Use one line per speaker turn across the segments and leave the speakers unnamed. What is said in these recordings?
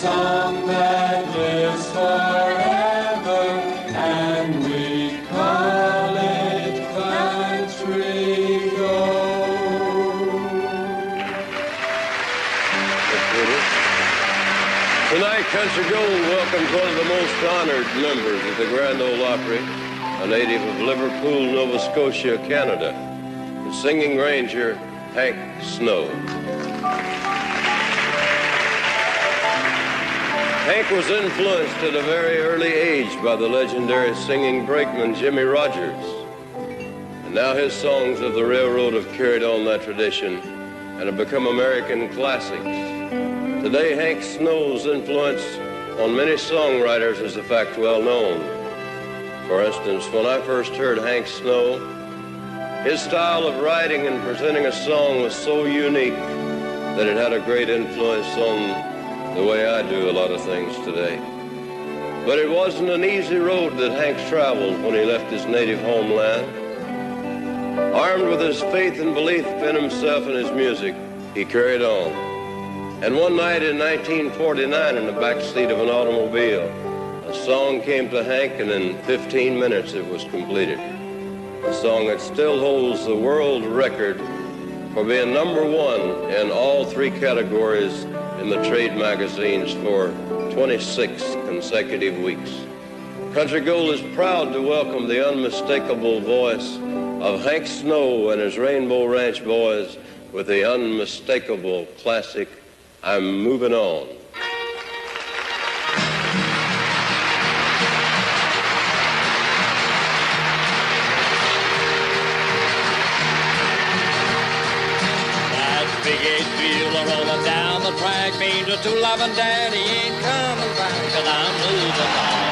song that lives forever, and we call it Country Gold.
Tonight, Country Gold welcomes one of the most honored members of the Grand Ole Opry, a native of Liverpool, Nova Scotia, Canada, the singing ranger, Hank Snow. Hank was influenced at a very early age by the legendary singing brakeman Jimmy Rogers. And now his songs of the railroad have carried on that tradition and have become American classics. Today, Hank Snow's influence on many songwriters is a fact well known. For instance, when I first heard Hank Snow, his style of writing and presenting a song was so unique that it had a great influence on the way I do a lot of things today. But it wasn't an easy road that Hank traveled when he left his native homeland. Armed with his faith and belief in himself and his music, he carried on. And one night in 1949, in the back seat of an automobile, a song came to Hank, and in 15 minutes it was completed. A song that still holds the world record for being #1 in all 3 categories in the trade magazines for 26 consecutive weeks. Country Gold is proud to welcome the unmistakable voice of Hank Snow and his Rainbow Ranch Boys with the unmistakable classic, I'm Moving On.
Big 8-wheeler rolling down the track means a 211 daddy ain't coming back, 'cause I'm moving on.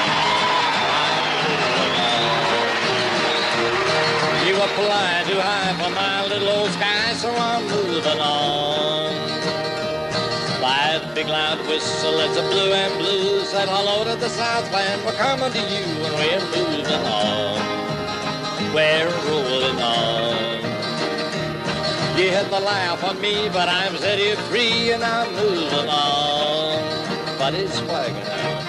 You were flying too high for my little old sky, so I'm moving on. That big loud whistle, it's a blue and blue, said hello to the Southland, we're coming to you, and we're moving on. We're rolling on. You hit the laugh on me, but I'm set here free and I'm moving on. But it's flagging out.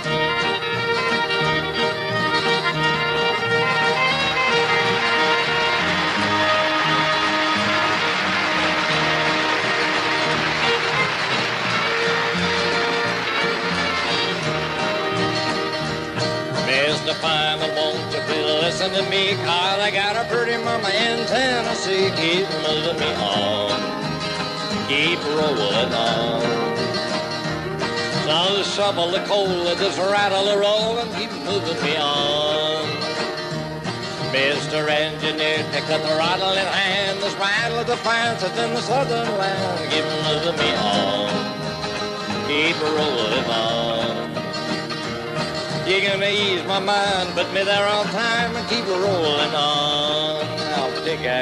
Mr. Fireman, won't you please listen to me? 'Cause I got a pretty mama in Tennessee. Keep moving me on, keep rolling on. So shovel the coal, just rattle the roll and keep moving me on. Mr. Engineer, pick up the throttle in hand. This rattle of the fastest in the southern land. Keep moving me on, keep rolling on. You're gonna ease my mind, put me there on time and keep rolling on. I'll dig it.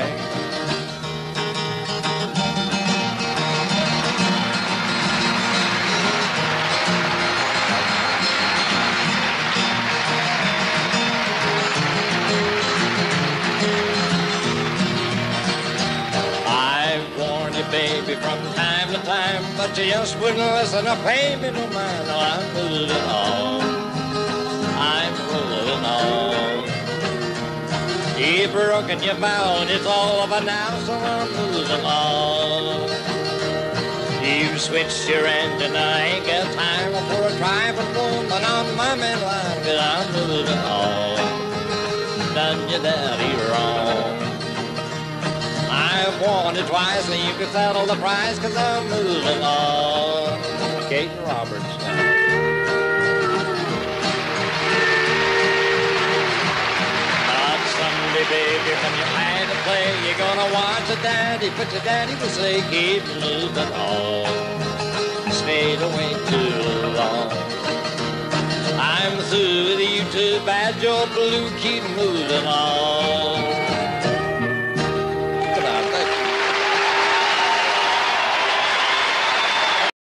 I've warned you, baby, from time to time, but you just wouldn't listen or pay me no mind. No, I'm moving on. I'm rolling on. Keep rocking your bound, it's all over now, so I'm moving on. You switched your engine, I ain't got time for a driving woman on my main line, 'cause I'm moving on. Done your daddy wrong. I've warned you twice, and you can settle the price, 'cause I'm moving on. Kate Roberts now. Baby, when you had to play, you're gonna watch your daddy, but your daddy will say, keep moving on. Stayed away too long. I'm through with you too bad, you're blue, keep moving on.